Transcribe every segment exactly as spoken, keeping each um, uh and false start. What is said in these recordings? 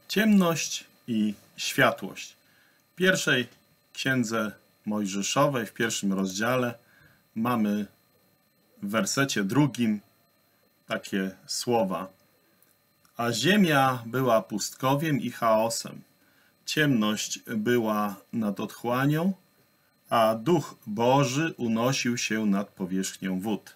Ciemność i światłość. W pierwszej księdze Mojżeszowej, w pierwszym rozdziale, mamy w wersecie drugim takie słowa. A ziemia była pustkowiem i chaosem. Ciemność była nad otchłanią, a Duch Boży unosił się nad powierzchnią wód.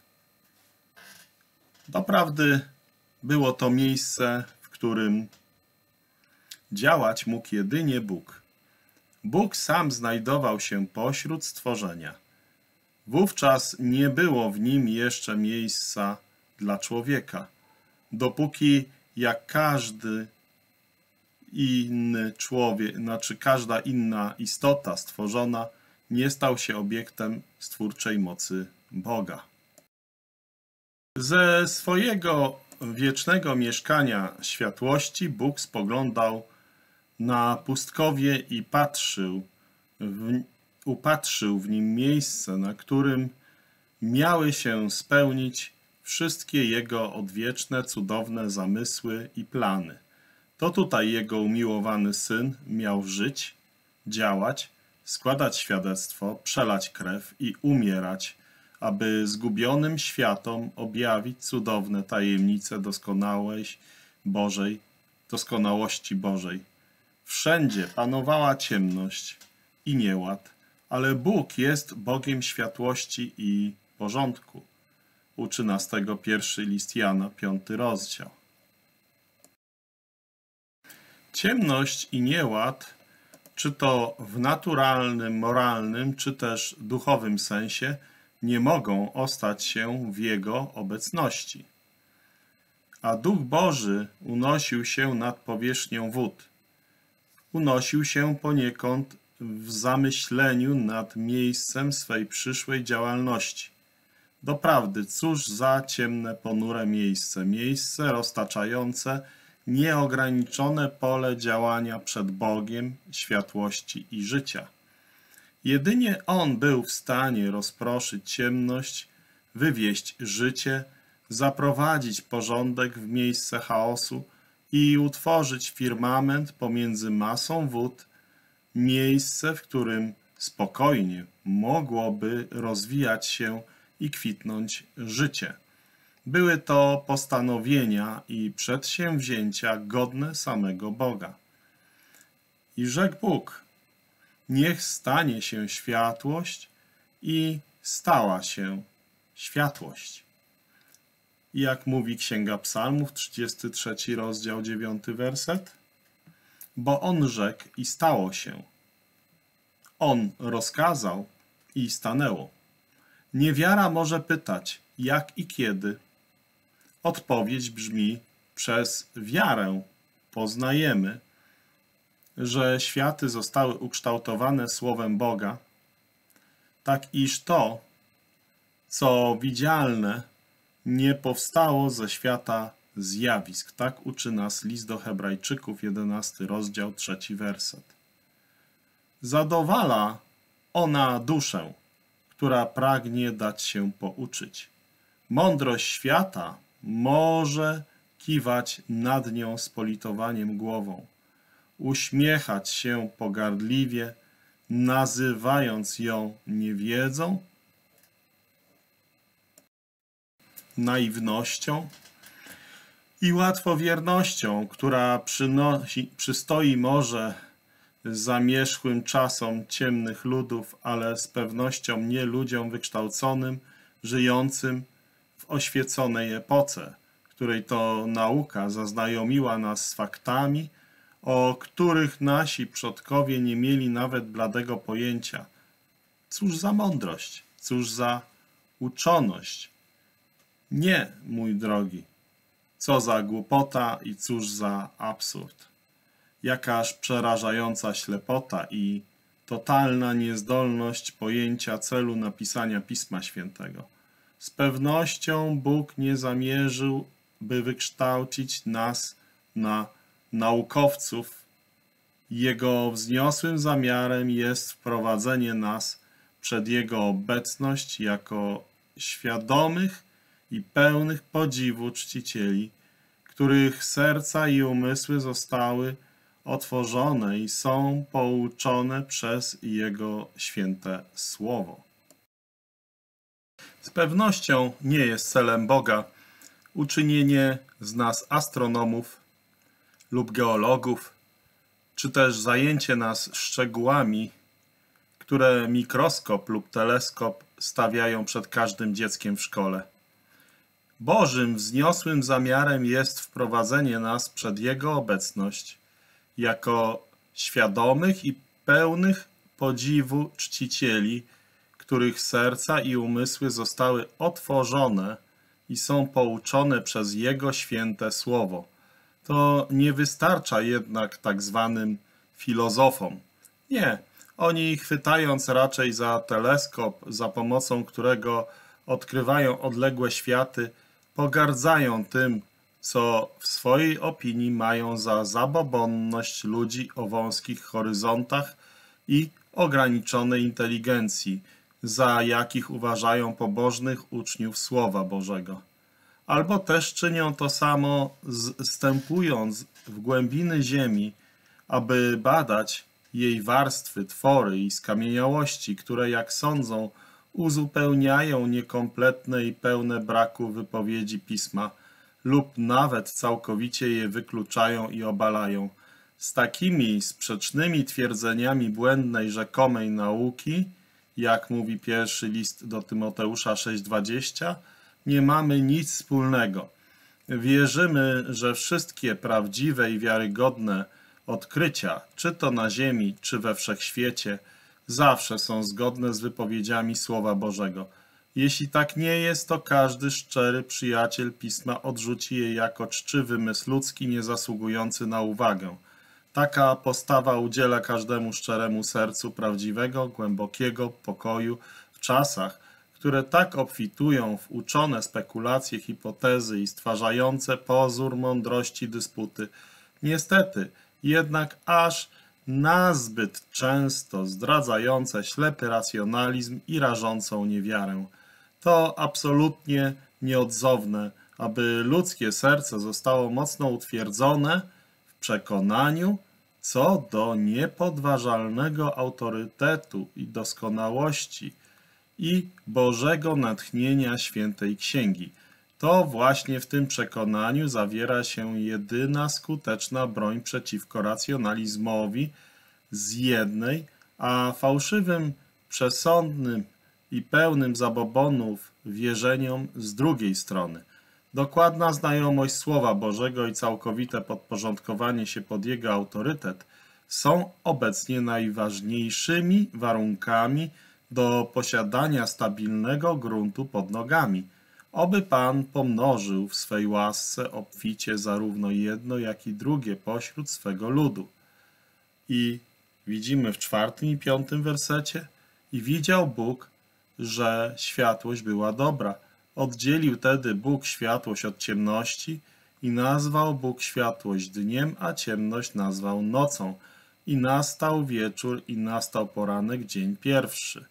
Doprawdy było to miejsce, w którym działać mógł jedynie Bóg. Bóg sam znajdował się pośród stworzenia. Wówczas nie było w nim jeszcze miejsca dla człowieka, dopóki jak każdy inny człowiek, znaczy każda inna istota stworzona, nie stał się obiektem stwórczej mocy Boga. Ze swojego wiecznego mieszkania światłości Bóg spoglądał na pustkowie i patrzył, w, upatrzył w nim miejsce, na którym miały się spełnić wszystkie Jego odwieczne, cudowne zamysły i plany. To tutaj Jego umiłowany Syn miał żyć, działać, składać świadectwo, przelać krew i umierać, aby zgubionym światom objawić cudowne tajemnice doskonałości Bożej, doskonałości Bożej. Wszędzie panowała ciemność i nieład, ale Bóg jest Bogiem światłości i porządku. Uczy nas tego pierwszy list Jana, piąty rozdział. Ciemność i nieład, czy to w naturalnym, moralnym, czy też duchowym sensie, nie mogą ostać się w Jego obecności. A Duch Boży unosił się nad powierzchnią wód. Unosił się poniekąd w zamyśleniu nad miejscem swej przyszłej działalności. Doprawdy, cóż za ciemne, ponure miejsce, miejsce roztaczające nieograniczone pole działania przed Bogiem, światłości i życia. Jedynie On był w stanie rozproszyć ciemność, wywieść życie, zaprowadzić porządek w miejsce chaosu i utworzyć firmament pomiędzy masą wód, miejsce, w którym spokojnie mogłoby rozwijać się i kwitnąć życie. Były to postanowienia i przedsięwzięcia godne samego Boga. I rzekł Bóg: niech stanie się światłość, i stała się światłość. I jak mówi Księga Psalmów, trzydziesty trzeci rozdział, dziewiąty werset. Bo On rzekł i stało się. On rozkazał i stanęło. Niewiara może pytać, jak i kiedy. Odpowiedź brzmi: przez wiarę poznajemy, że światy zostały ukształtowane Słowem Boga, tak iż to, co widzialne, nie powstało ze świata zjawisk. Tak uczy nas list do Hebrajczyków, jedenasty rozdział, trzeci werset. Zadowala ona duszę, która pragnie dać się pouczyć. Mądrość świata może kiwać nad nią z politowaniem głową, uśmiechać się pogardliwie, nazywając ją niewiedzą, naiwnością i łatwowiernością, która przynosi, przystoi może zamierzchłym czasom ciemnych ludów, ale z pewnością nie ludziom wykształconym, żyjącym w oświeconej epoce, której to nauka zaznajomiła nas z faktami, o których nasi przodkowie nie mieli nawet bladego pojęcia. Cóż za mądrość, cóż za uczoność. Nie, mój drogi, co za głupota i cóż za absurd. Jakaż przerażająca ślepota i totalna niezdolność pojęcia celu napisania Pisma Świętego. Z pewnością Bóg nie zamierzył, by wykształcić nas na naukowców. Jego wzniosłym zamiarem jest wprowadzenie nas przed Jego obecność jako świadomych i pełnych podziwu czcicieli, których serca i umysły zostały otworzone i są pouczone przez Jego święte Słowo. Z pewnością nie jest celem Boga uczynienie z nas astronomów lub geologów, czy też zajęcie nas szczegółami, które mikroskop lub teleskop stawiają przed każdym dzieckiem w szkole. Bożym, wzniosłym zamiarem jest wprowadzenie nas przed Jego obecność jako świadomych i pełnych podziwu czcicieli, których serca i umysły zostały otworzone i są pouczone przez Jego święte Słowo. To nie wystarcza jednak tak zwanym filozofom. Nie, oni chwytając raczej za teleskop, za pomocą którego odkrywają odległe światy, pogardzają tym, co w swojej opinii mają za zabobonność ludzi o wąskich horyzontach i ograniczonej inteligencji, za jakich uważają pobożnych uczniów Słowa Bożego. Albo też czynią to samo, zstępując w głębiny ziemi, aby badać jej warstwy, twory i skamieniałości, które, jak sądzą, uzupełniają niekompletne i pełne braku wypowiedzi Pisma lub nawet całkowicie je wykluczają i obalają. Z takimi sprzecznymi twierdzeniami błędnej rzekomej nauki, jak mówi pierwszy list do Tymoteusza sześć dwadzieścia, nie mamy nic wspólnego. Wierzymy, że wszystkie prawdziwe i wiarygodne odkrycia, czy to na ziemi, czy we wszechświecie, zawsze są zgodne z wypowiedziami Słowa Bożego. Jeśli tak nie jest, to każdy szczery przyjaciel Pisma odrzuci je jako czczy wymysł ludzki, niezasługujący na uwagę. Taka postawa udziela każdemu szczeremu sercu prawdziwego, głębokiego pokoju w czasach, które tak obfitują w uczone spekulacje, hipotezy i stwarzające pozór mądrości dysputy. Niestety, jednak aż nazbyt często zdradzające ślepy racjonalizm i rażącą niewiarę. To absolutnie nieodzowne, aby ludzkie serce zostało mocno utwierdzone w przekonaniu co do niepodważalnego autorytetu i doskonałości i Bożego natchnienia Świętej Księgi. To właśnie w tym przekonaniu zawiera się jedyna skuteczna broń przeciwko racjonalizmowi z jednej, a fałszywym, przesądnym i pełnym zabobonów wierzeniom z drugiej strony. Dokładna znajomość Słowa Bożego i całkowite podporządkowanie się pod Jego autorytet są obecnie najważniejszymi warunkami do posiadania stabilnego gruntu pod nogami. Oby Pan pomnożył w swej łasce obficie zarówno jedno, jak i drugie pośród swego ludu. I widzimy w czwartym i piątym wersecie: i widział Bóg, że światłość była dobra. Oddzielił tedy Bóg światłość od ciemności i nazwał Bóg światłość dniem, a ciemność nazwał nocą. I nastał wieczór i nastał poranek, dzień pierwszy.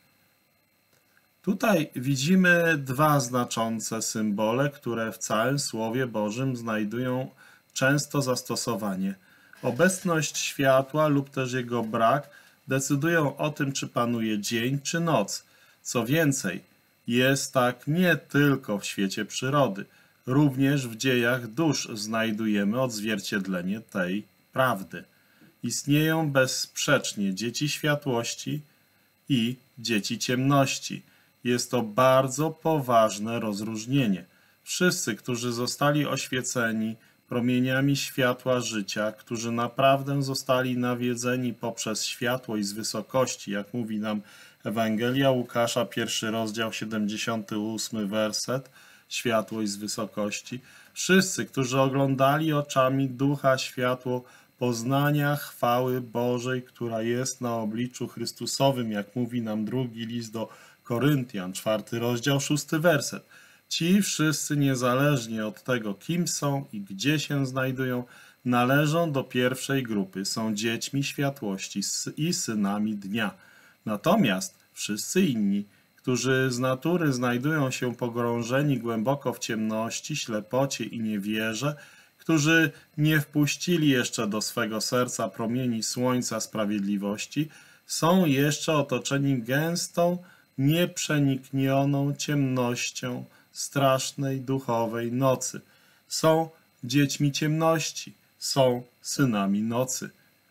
Tutaj widzimy dwa znaczące symbole, które w całym Słowie Bożym znajdują często zastosowanie. Obecność światła lub też jego brak decydują o tym, czy panuje dzień czy noc. Co więcej, jest tak nie tylko w świecie przyrody. Również w dziejach dusz znajdujemy odzwierciedlenie tej prawdy. Istnieją bezsprzecznie dzieci światłości i dzieci ciemności. Jest to bardzo poważne rozróżnienie. Wszyscy, którzy zostali oświeceni promieniami światła życia, którzy naprawdę zostali nawiedzeni poprzez światłość z wysokości, jak mówi nam Ewangelia Łukasza, pierwszy rozdział, siedemdziesiąty ósmy werset, światłość z wysokości. Wszyscy, którzy oglądali oczami Ducha światło poznania chwały Bożej, która jest na obliczu Chrystusowym, jak mówi nam drugi list do Koryntian, czwarty rozdział, szósty werset. Ci wszyscy, niezależnie od tego, kim są i gdzie się znajdują, należą do pierwszej grupy, są dziećmi światłości i synami dnia. Natomiast wszyscy inni, którzy z natury znajdują się pogrążeni głęboko w ciemności, ślepocie i niewierze, którzy nie wpuścili jeszcze do swego serca promieni słońca sprawiedliwości, są jeszcze otoczeni gęstą, nieprzeniknioną ciemnością strasznej duchowej nocy. Są dziećmi ciemności, są synami nocy.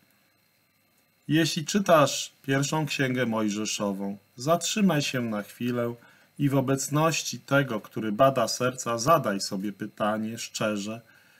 Jeśli czytasz pierwszą księgę mojżeszową, zatrzymaj się na chwilę i w obecności tego, który bada serca, zadaj sobie pytanie szczerze,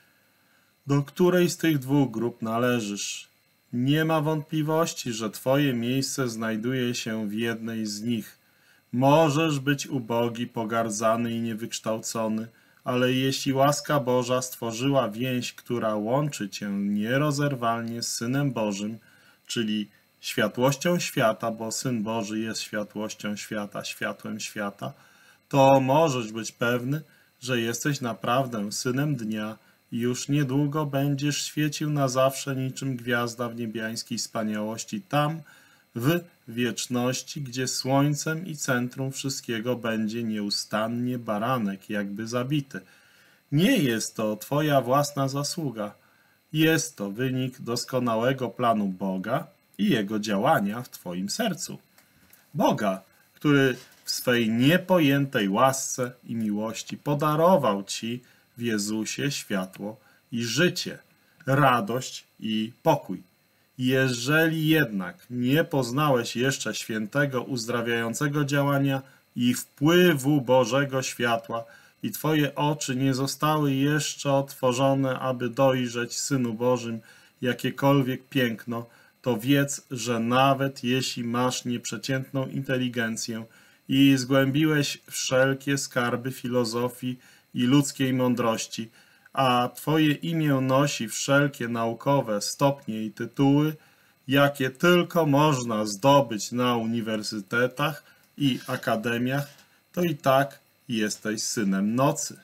do której z tych dwóch grup należysz. Nie ma wątpliwości, że twoje miejsce znajduje się w jednej z nich. Możesz być ubogi, pogardzany i niewykształcony, ale jeśli łaska Boża stworzyła więź, która łączy cię nierozerwalnie z Synem Bożym, czyli światłością świata, bo Syn Boży jest światłością świata, światłem świata, to możesz być pewny, że jesteś naprawdę Synem Dnia i już niedługo będziesz świecił na zawsze niczym gwiazda w niebiańskiej wspaniałości tam, w wieczności, gdzie słońcem i centrum wszystkiego będzie nieustannie baranek, jakby zabity. Nie jest to twoja własna zasługa. Jest to wynik doskonałego planu Boga i Jego działania w twoim sercu. Boga, który w swej niepojętej łasce i miłości podarował ci w Jezusie światło i życie, radość i pokój. Jeżeli jednak nie poznałeś jeszcze świętego, uzdrawiającego działania i wpływu Bożego światła i twoje oczy nie zostały jeszcze otworzone, aby dojrzeć Synu Bożym jakiekolwiek piękno, to wiedz, że nawet jeśli masz nieprzeciętną inteligencję i zgłębiłeś wszelkie skarby filozofii i ludzkiej mądrości, a twoje imię nosi wszelkie naukowe stopnie i tytuły, jakie tylko można zdobyć na uniwersytetach i akademiach, to i tak jesteś synem nocy.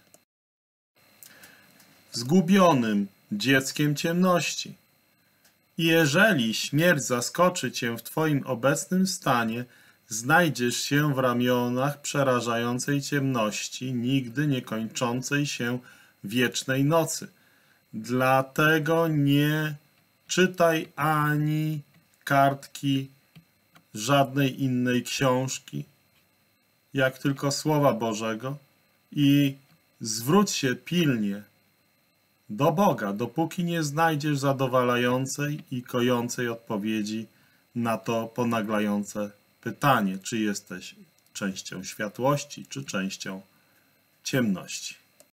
Zgubionym dzieckiem ciemności. Jeżeli śmierć zaskoczy cię w twoim obecnym stanie, znajdziesz się w ramionach przerażającej ciemności, nigdy nie kończącej się wiecznej nocy. Dlatego nie czytaj ani kartki żadnej innej książki, jak tylko Słowa Bożego i zwróć się pilnie do Boga, dopóki nie znajdziesz zadowalającej i kojącej odpowiedzi na to ponaglające pytanie, czy jesteś częścią światłości, czy częścią ciemności.